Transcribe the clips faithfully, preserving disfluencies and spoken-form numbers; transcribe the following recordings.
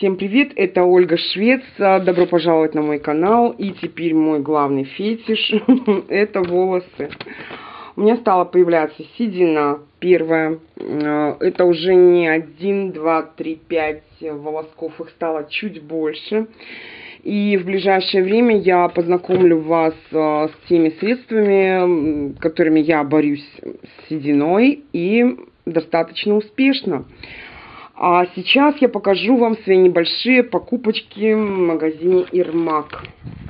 Всем привет, это Ольга Швец, добро пожаловать на мой канал. И теперь мой главный фетиш – это волосы. У меня стала появляться седина первая. Это уже не один, два, три, пять волосков, их стало чуть больше. И в ближайшее время я познакомлю вас с теми средствами, которыми я борюсь с сединой, и достаточно успешно. А сейчас я покажу вам свои небольшие покупочки в магазине Ирмак.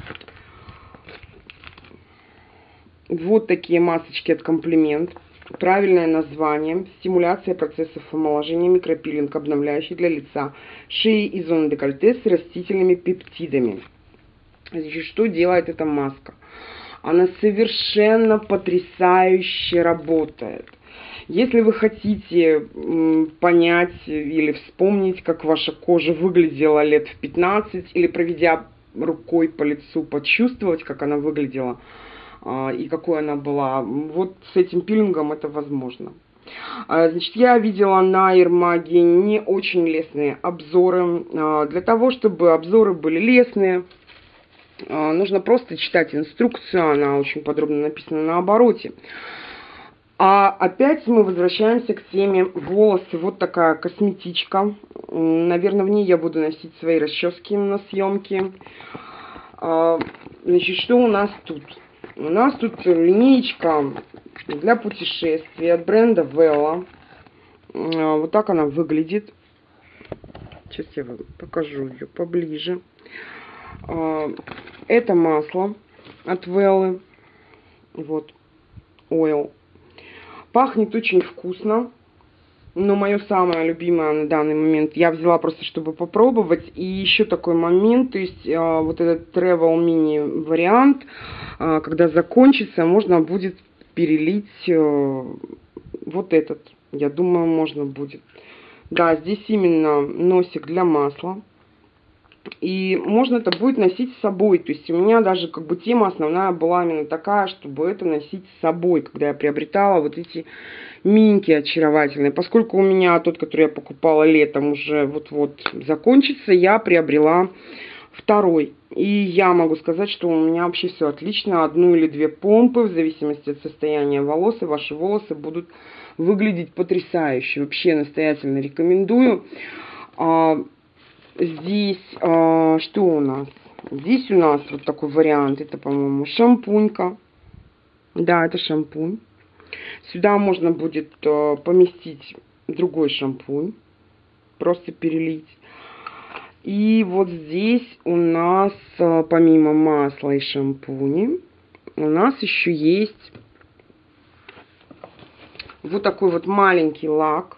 Вот такие масочки от Комплимент. Правильное название: стимуляция процессов омоложения, микропилинг, обновляющий для лица, шеи и зоны декольте с растительными пептидами. Значит, что делает эта маска? Она совершенно потрясающе работает. Если вы хотите понять или вспомнить, как ваша кожа выглядела лет в пятнадцать, или проведя рукой по лицу, почувствовать, как она выглядела и какой она была, вот с этим пилингом это возможно. Значит, я видела на Ирмаге не очень лестные обзоры. Для того, чтобы обзоры были лестные, нужно просто читать инструкцию, она очень подробно написана на обороте. А опять мы возвращаемся к теме волосы. Вот такая косметичка. Наверное, в ней я буду носить свои расчески на съемки. Значит, что у нас тут? У нас тут линеечка для путешествий от бренда Вела. Вот так она выглядит. Сейчас я вам покажу ее поближе. Это масло от Велы. Вот. Oil. Пахнет очень вкусно, но мое самое любимое на данный момент я взяла просто, чтобы попробовать. И еще такой момент, то есть э, вот этот travel mini вариант, э, когда закончится, можно будет перелить э, вот этот. Я думаю, можно будет. Да, здесь именно носик для масла. И можно это будет носить с собой. То есть у меня даже как бы тема основная была именно такая, чтобы это носить с собой, когда я приобретала вот эти миньки очаровательные. Поскольку у меня тот, который я покупала летом, уже вот-вот закончится, я приобрела второй. И я могу сказать, что у меня вообще все отлично. Одну или две помпы, в зависимости от состояния волос, и ваши волосы будут выглядеть потрясающе. Вообще настоятельно рекомендую. Здесь а, что у нас? Здесь у нас вот такой вариант. Это, по-моему, шампунька. Да, это шампунь. Сюда можно будет а, поместить другой шампунь. Просто перелить. И вот здесь у нас, а, помимо масла и шампуня, у нас еще есть вот такой вот маленький лак.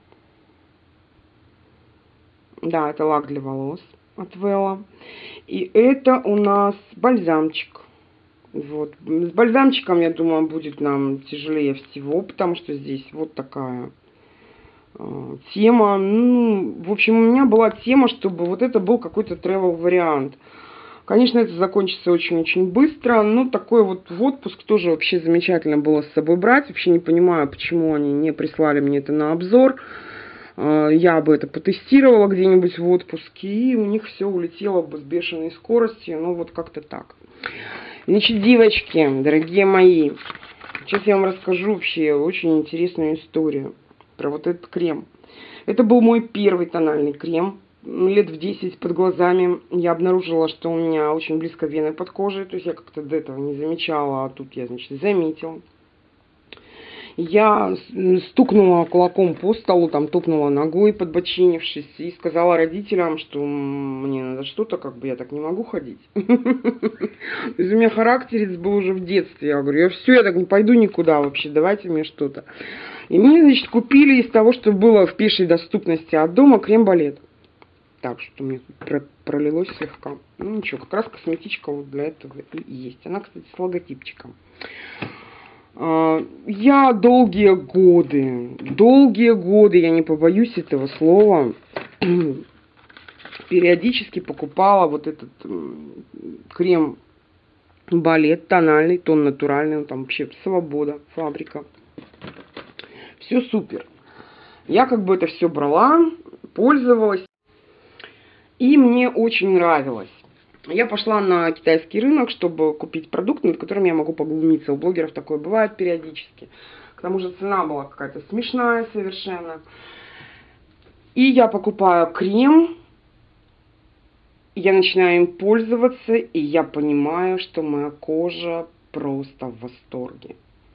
Да, это лак для волос от Вела. И это у нас бальзамчик. Вот. С бальзамчиком, я думаю, будет нам тяжелее всего, потому что здесь вот такая э, тема. Ну, в общем, у меня была тема, чтобы вот это был какой-то travel вариант. Конечно, это закончится очень-очень быстро, но такой вот в отпуск тоже вообще замечательно было с собой брать. Вообще не понимаю, почему они не прислали мне это на обзор. Я бы это потестировала где-нибудь в отпуске, и у них все улетело бы с бешеной скоростью. Ну, вот как-то так. Значит, девочки, дорогие мои, сейчас я вам расскажу вообще очень интересную историю про вот этот крем. Это был мой первый тональный крем. Лет в десять под глазами я обнаружила, что у меня очень близко вены под кожей. То есть я как-то до этого не замечала, а тут я, значит, заметила. Я стукнула кулаком по столу, там топнула ногой, подбочинившись, и сказала родителям, что мне надо что-то, как бы я так не могу ходить. То есть у меня характерец был уже в детстве. Я говорю, я все, я так не пойду никуда вообще, давайте мне что-то. И мне, значит, купили из того, что было в пешей доступности от дома, крем-балет. Так, что мне тут пролилось слегка. Ну ничего, как раз косметичка вот для этого и есть. Она, кстати, с логотипчиком. Я долгие годы, долгие годы, я не побоюсь этого слова, периодически покупала вот этот крем балет тональный, тон натуральный, там вообще Свобода, фабрика. Все супер. Я как бы это все брала, пользовалась. И мне очень нравилось. Я пошла на китайский рынок, чтобы купить продукт, над которым я могу поглумиться. У блогеров такое бывает периодически. К тому же цена была какая-то смешная совершенно. И я покупаю крем, я начинаю им пользоваться, и я понимаю, что моя кожа просто в восторге.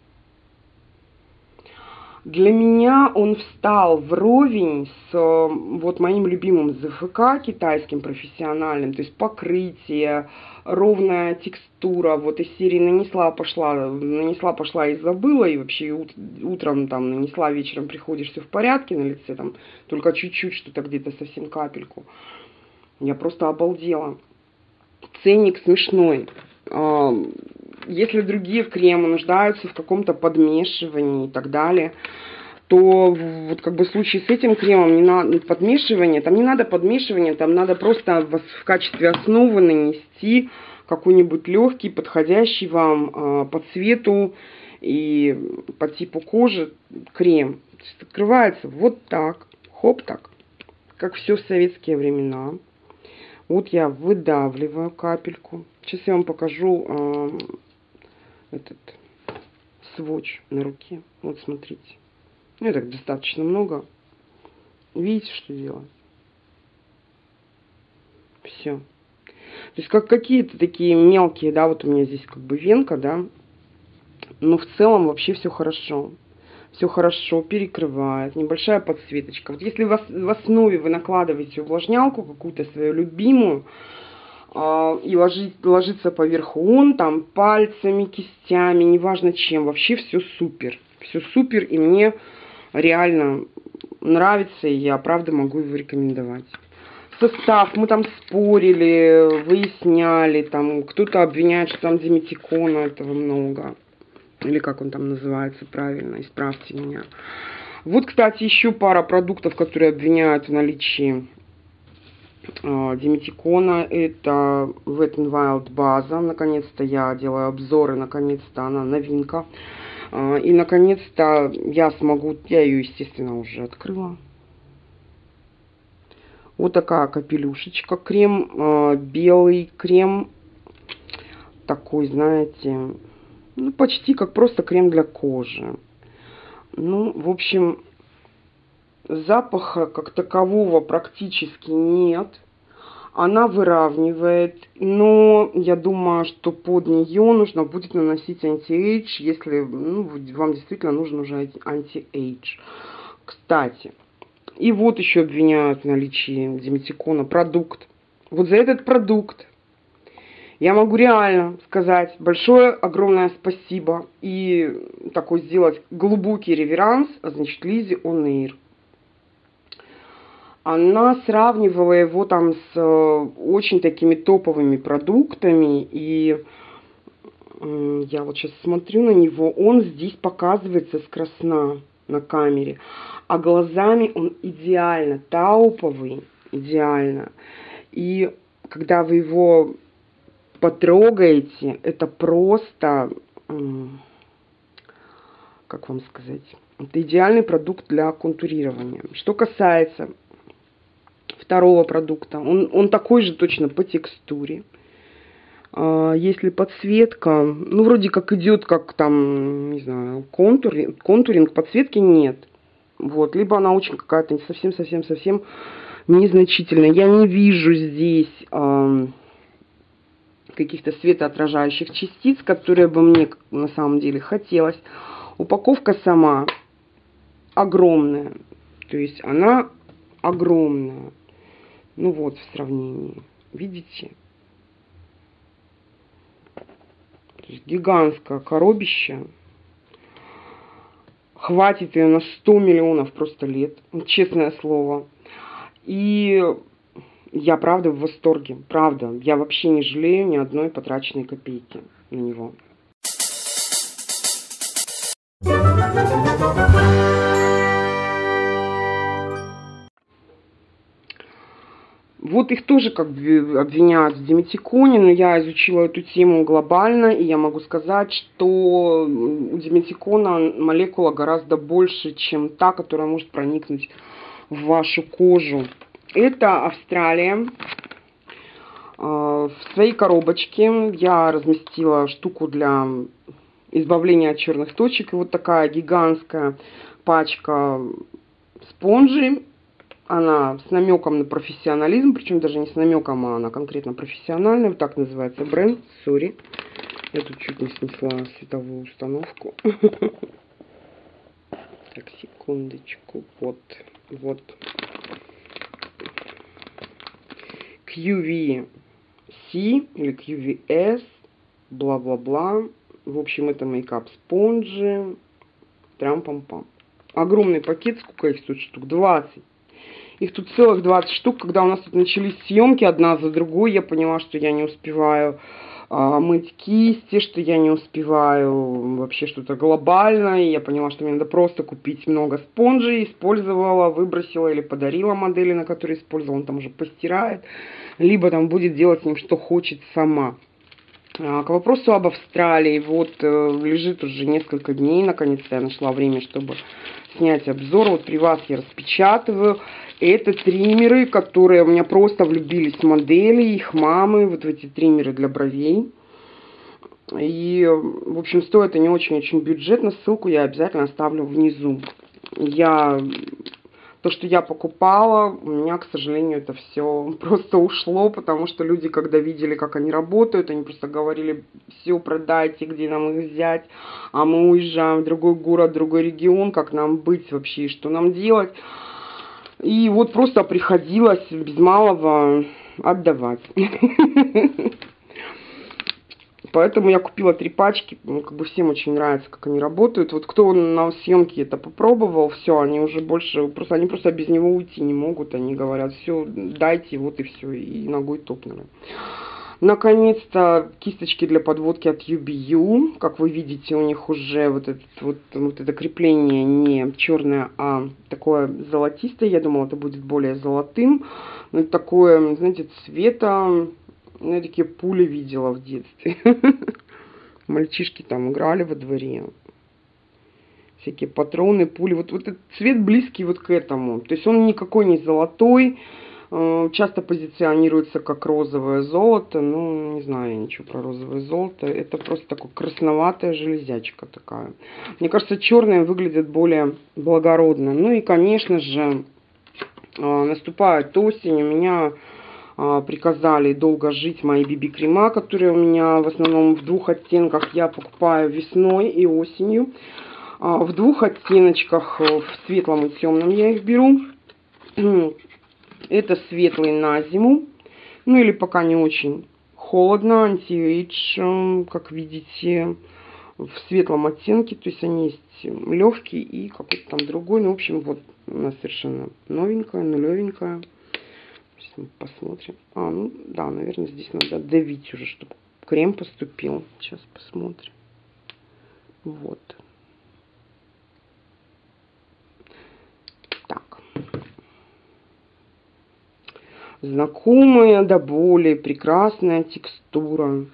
Для меня он встал вровень с вот моим любимым ЗФК китайским профессиональным, то есть покрытие, ровная текстура, вот из серии нанесла, пошла, нанесла, пошла и забыла, и вообще ут утром там нанесла, вечером приходишь, все в порядке на лице, там только чуть-чуть что-то где-то, совсем капельку. Я просто обалдела. Ценник смешной. Если другие кремы нуждаются в каком-то подмешивании и так далее, то вот как бы в случае с этим кремом не надо подмешивание, там не надо подмешивания, там надо просто в качестве основы нанести какой-нибудь легкий, подходящий вам э, по цвету и по типу кожи крем. То есть открывается вот так, хоп так, как все в советские времена. Вот я выдавливаю капельку. Сейчас я вам покажу э, этот сводч на руке. Вот смотрите. Ну, так достаточно много. Видите, что делать? Все. То есть как какие-то такие мелкие, да, вот у меня здесь как бы венка, да. Но в целом вообще все хорошо. Все хорошо, перекрывает, небольшая подсветочка. Вот если в, в основе вы накладываете увлажнялку какую-то свою любимую, э, и ложить, ложится поверху он, там, пальцами, кистями, неважно чем, вообще все супер. Все супер, и мне реально нравится, и я правда могу его рекомендовать. Состав, мы там спорили, выясняли, там, кто-то обвиняет, что там диметикона этого много. Или как он там называется правильно, исправьте меня. Вот, кстати, еще пара продуктов, которые обвиняют в наличии э, диметикона. Это Wet n Wild база. Наконец-то я делаю обзоры, наконец-то она новинка. Э, и, наконец-то, я смогу, я ее, естественно, уже открыла. Вот такая капелюшечка. Крем, э, белый крем. Такой, знаете... Ну, почти как просто крем для кожи. Ну, в общем, запаха как такового практически нет. Она выравнивает, но я думаю, что под нее нужно будет наносить анти-эйдж, если ну, вам действительно нужен уже анти-эйдж. Кстати, и вот еще обвиняют в наличии диметикона продукт. Вот за этот продукт я могу реально сказать большое, огромное спасибо и такой сделать глубокий реверанс, значит, Лизе Он Эйр. Она сравнивала его там с очень такими топовыми продуктами, и я вот сейчас смотрю на него, он здесь показывается с красна на камере, а глазами он идеально тауповый, идеально. И когда вы его потрогаете, это просто, как вам сказать, это идеальный продукт для контурирования. Что касается второго продукта, он, он такой же точно по текстуре. Если подсветка, ну вроде как идет, как там, не знаю, контуринг, контуринг подсветки нет. Вот, либо она очень какая-то совсем-совсем-совсем незначительная. Я не вижу здесь каких-то светоотражающих частиц, которые бы мне на самом деле хотелось. Упаковка сама огромная. То есть она огромная. Ну вот, в сравнении. Видите? То есть гигантское коробище. Хватит ее на сто миллионов просто лет. Честное слово. И... я правда в восторге, правда. Я вообще не жалею ни одной потраченной копейки на него. Вот их тоже как бы обвиняют в диметиконе, но я изучила эту тему глобально, и я могу сказать, что у диметикона молекула гораздо больше, чем та, которая может проникнуть в вашу кожу. Это Австралия. В своей коробочке я разместила штуку для избавления от черных точек. И вот такая гигантская пачка спонжей. Она с намеком на профессионализм, причем даже не с намеком, а она конкретно профессиональная. Вот так называется бренд. Сори. Я тут чуть не снесла световую установку. Так, секундочку. Вот. Вот. кью ви си или кью ви эс. Бла-бла-бла. В общем, это мейкап спонжи. Трам-пам-пам. Огромный пакет. Сколько их тут штук? двадцать. Их тут целых двадцать штук. Когда у нас тут начались съемки одна за другой, я поняла, что я не успеваю а, мыть кисти, что я не успеваю вообще что-то глобальное. И я поняла, что мне надо просто купить много спонжей. Использовала, выбросила или подарила модели, на которые использовала. Он там уже постирает. Либо там будет делать с ним, что хочет сама. К вопросу об Австралии. Вот лежит уже несколько дней. Наконец-то я нашла время, чтобы снять обзор. Вот при вас я распечатываю. Это триммеры, которые у меня просто влюбились в модели, их мамы. Вот в эти триммеры для бровей. И, в общем, стоят они очень-очень бюджетно. Ссылку я обязательно оставлю внизу. Я... То, что я покупала, у меня, к сожалению, это все просто ушло, потому что люди, когда видели, как они работают, они просто говорили: все, продайте, где нам их взять, а мы уезжаем в другой город, в другой регион, как нам быть вообще, что нам делать. И вот просто приходилось без малого отдавать. Поэтому я купила три пачки. Ну, как бы всем очень нравится, как они работают. Вот кто на съемке это попробовал, все, они уже больше, просто они просто без него уйти не могут. Они говорят: все, дайте, вот и все. И ногой топнули. Наконец-то кисточки для подводки от ю би ю. Как вы видите, у них уже вот, этот, вот, вот это крепление не черное, а такое золотистое. Я думала, это будет более золотым. Но это такое, знаете, цвета... Я такие пули видела в детстве. Мальчишки там играли во дворе. Всякие патроны, пули. Вот, вот этот цвет близкий вот к этому. То есть он никакой не золотой. Часто позиционируется как розовое золото. Ну, не знаю я ничего про розовое золото. Это просто такая красноватая железячка такая. Мне кажется, черные выглядят более благородно. Ну и, конечно же, наступает осень. У меня... приказали долго жить мои би би-крема, которые у меня в основном в двух оттенках. Я покупаю весной и осенью. В двух оттеночках, в светлом и темном я их беру. Это светлый на зиму. Ну или пока не очень холодно. Anti-Age, как видите, в светлом оттенке. То есть они есть легкие и какой-то там другой. Ну, в общем, вот она совершенно новенькая, нулевенькая. Посмотрим. А, ну да, наверное, здесь надо давить уже, чтобы крем поступил. Сейчас посмотрим. Вот. Так. Знакомая до боли, прекрасная текстура.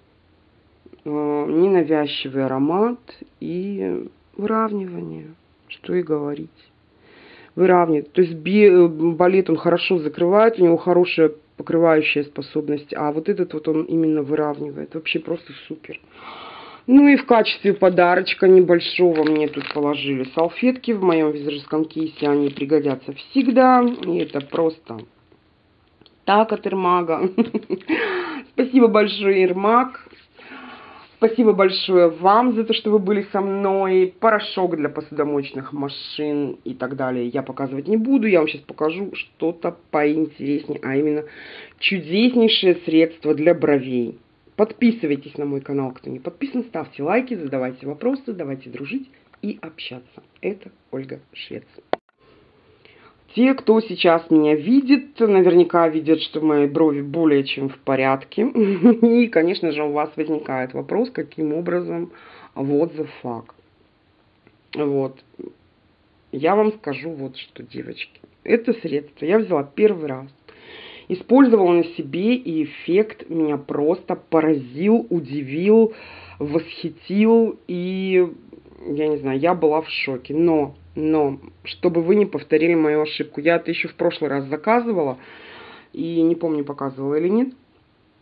Ненавязчивый аромат и выравнивание. Что и говорить. Выравнивает. То есть балет он хорошо закрывает, у него хорошая покрывающая способность, а вот этот вот он именно выравнивает. Вообще просто супер. Ну и в качестве подарочка небольшого мне тут положили салфетки. В моем визажистском кейсе они пригодятся всегда. И это просто так от Ирмага. Спасибо большое, Ирмаг. Спасибо большое вам за то, что вы были со мной. Порошок для посудомоечных машин и так далее я показывать не буду. Я вам сейчас покажу что-то поинтереснее, а именно чудеснейшее средство для бровей. Подписывайтесь на мой канал, кто не подписан, ставьте лайки, задавайте вопросы, давайте дружить и общаться. Это Ольга Швец. Те, кто сейчас меня видит, наверняка видят, что мои брови более чем в порядке. И, конечно же, у вас возникает вопрос, каким образом what the fuck. Вот. Я вам скажу вот что, девочки. Это средство я взяла первый раз. Использовала на себе, и эффект меня просто поразил, удивил, восхитил. И, я не знаю, я была в шоке. Но... Но, чтобы вы не повторили мою ошибку. Я это еще в прошлый раз заказывала. И не помню, показывала или нет.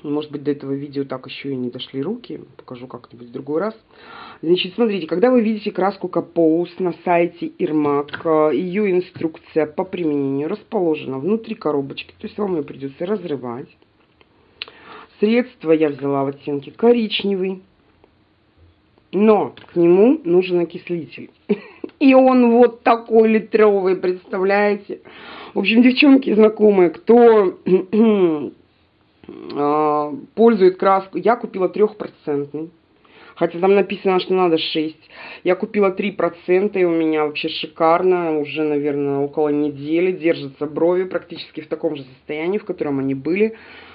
Может быть, до этого видео так еще и не дошли руки. Покажу как-нибудь в другой раз. Значит, смотрите, когда вы видите краску Compose на сайте Ирмак, ее инструкция по применению расположена внутри коробочки. То есть вам ее придется разрывать. Средство я взяла в оттенке коричневый. Но к нему нужен окислитель. И он вот такой литровый, представляете? В общем, девчонки знакомые, кто пользует краску, я купила трехпроцентный. Хотя там написано, что надо шесть. Я купила три процента, и у меня вообще шикарно. Уже, наверное, около недели держатся брови практически в таком же состоянии, в котором они были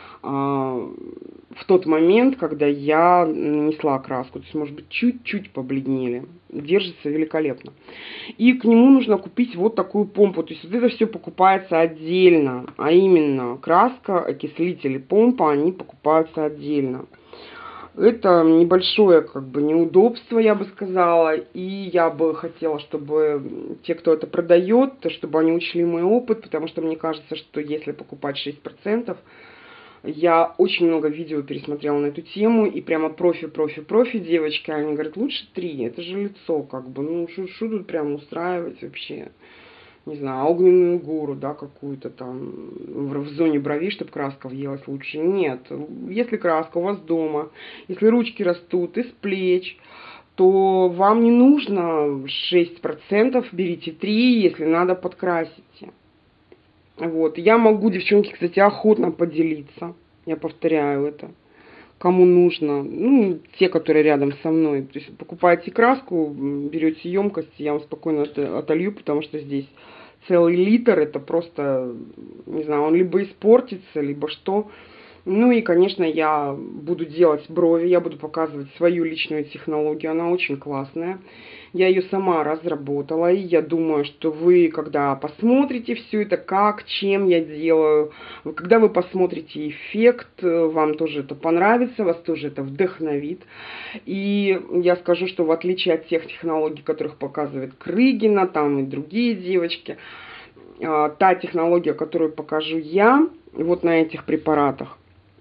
в тот момент, когда я нанесла краску. То есть, может быть, чуть-чуть побледнели. Держится великолепно. И к нему нужно купить вот такую помпу. То есть, вот это все покупается отдельно. А именно, краска, окислитель и помпа, они покупаются отдельно. Это небольшое, как бы, неудобство, я бы сказала. И я бы хотела, чтобы те, кто это продает, чтобы они учли мой опыт. Потому что мне кажется, что если покупать шесть процентов, я очень много видео пересмотрела на эту тему, и прямо профи, профи, профи девочки, они говорят, лучше три, это же лицо, как бы, ну, что тут прям устраивать вообще, не знаю, огненную гору, да, какую-то там, в, в зоне брови, чтобы краска въелась лучше, нет, если краска у вас дома, если ручки растут из плеч, то вам не нужно шесть процентов, берите три, если надо, подкрасите. Вот, я могу, девчонки, кстати, охотно поделиться, я повторяю это, кому нужно, ну, те, которые рядом со мной, то есть покупаете краску, берете емкость, я вам спокойно это отолью, потому что здесь целый литр, это просто, не знаю, он либо испортится, либо что. Ну и, конечно, я буду делать брови, я буду показывать свою личную технологию, она очень классная. Я ее сама разработала, и я думаю, что вы, когда посмотрите все это, как, чем я делаю, когда вы посмотрите эффект, вам тоже это понравится, вас тоже это вдохновит. И я скажу, что в отличие от тех технологий, которых показывает Крыгина, там и другие девочки, та технология, которую покажу я, вот на этих препаратах,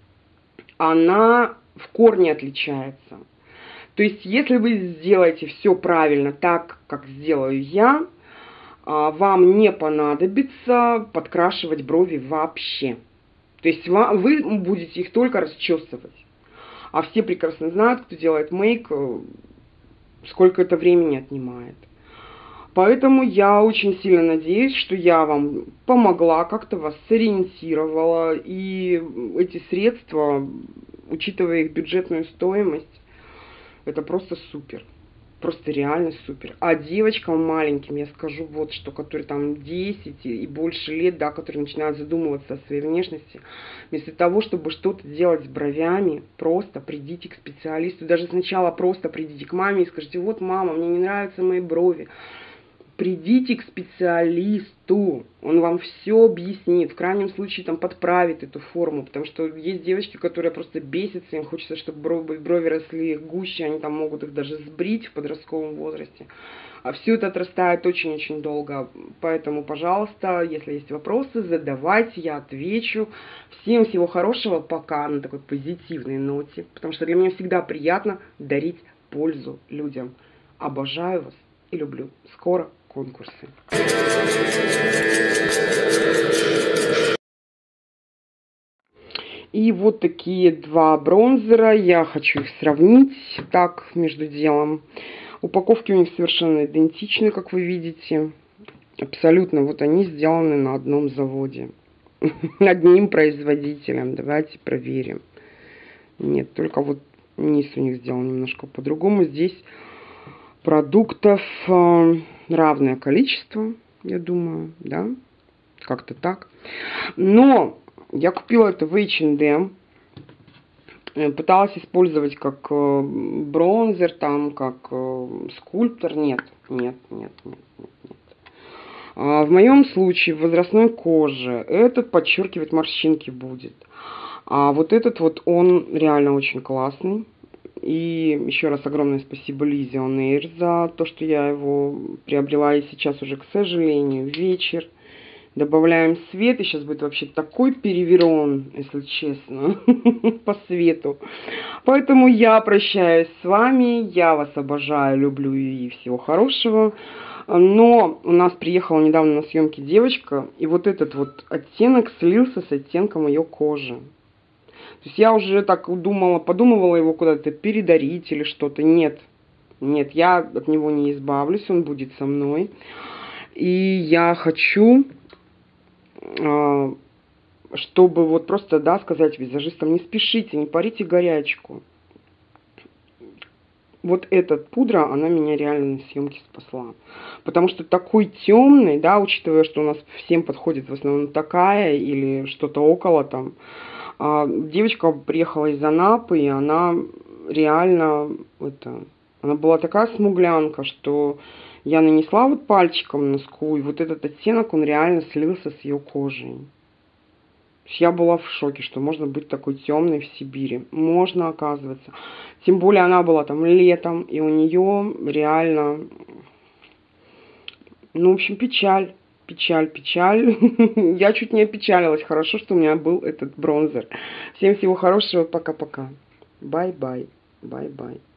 она в корне отличается. То есть, если вы сделаете все правильно, так, как сделаю я, вам не понадобится подкрашивать брови вообще. То есть, вы будете их только расчесывать. А все прекрасно знают, кто делает мейк, сколько это времени отнимает. Поэтому я очень сильно надеюсь, что я вам помогла, как-то вас сориентировала. И эти средства, учитывая их бюджетную стоимость, это просто супер. Просто реально супер. А девочкам маленьким я скажу вот что, которые там десять и больше лет, да, которые начинают задумываться о своей внешности, вместо того, чтобы что-то делать с бровями, просто придите к специалисту. Даже сначала просто придите к маме и скажите, вот, мама, мне не нравятся мои брови. Придите к специалисту, он вам все объяснит, в крайнем случае там подправит эту форму, потому что есть девочки, которые просто бесятся, им хочется, чтобы брови, брови росли гуще, они там могут их даже сбрить в подростковом возрасте. А все это отрастает очень-очень долго, поэтому, пожалуйста, если есть вопросы, задавайте, я отвечу. Всем всего хорошего, пока, на такой позитивной ноте, потому что для меня всегда приятно дарить пользу людям. Обожаю вас и люблю. Скоро конкурсы. И вот такие два бронзера. Я хочу их сравнить так, между делом. Упаковки у них совершенно идентичны, как вы видите. Абсолютно. Вот они сделаны на одном заводе. Одним производителем. Давайте проверим. Нет, только вот низ у них сделан немножко по-другому. Здесь продуктов равное количество, я думаю, да, как-то так. Но я купила это в эйч энд эм, пыталась использовать как бронзер, там, как скульптор. Нет, нет, нет, нет, нет, нет. А в моем случае в возрастной коже этот подчеркивать морщинки будет. А вот этот вот, он реально очень классный. И еще раз огромное спасибо Лизе он эйр за то, что я его приобрела. И сейчас уже, к сожалению, вечер. Добавляем свет, и сейчас будет вообще такой переверон, если честно, по свету. Поэтому я прощаюсь с вами, я вас обожаю, люблю и всего хорошего. Но у нас приехала недавно на съемки девочка, и вот этот вот оттенок слился с оттенком ее кожи. То есть я уже так думала, подумывала его куда-то передарить или что-то. Нет, нет, я от него не избавлюсь, он будет со мной. И я хочу, чтобы вот просто, да, сказать визажистам, не спешите, не парите горячку. Вот эта пудра, она меня реально на съемке спасла. Потому что такой темный, да, учитывая, что у нас всем подходит в основном такая или что-то около там. Девочка приехала из Анапы, и она реально, это, она была такая смуглянка, что я нанесла вот пальчиком на скулу, и вот этот оттенок, он реально слился с ее кожей. Я была в шоке, что можно быть такой темной в Сибири. Можно, оказывается. Тем более она была там летом, и у нее реально, ну, в общем, печаль. Печаль, печаль. Я чуть не опечалилась. Хорошо, что у меня был этот бронзер. Всем всего хорошего. Пока-пока. Бай-бай. Бай-бай.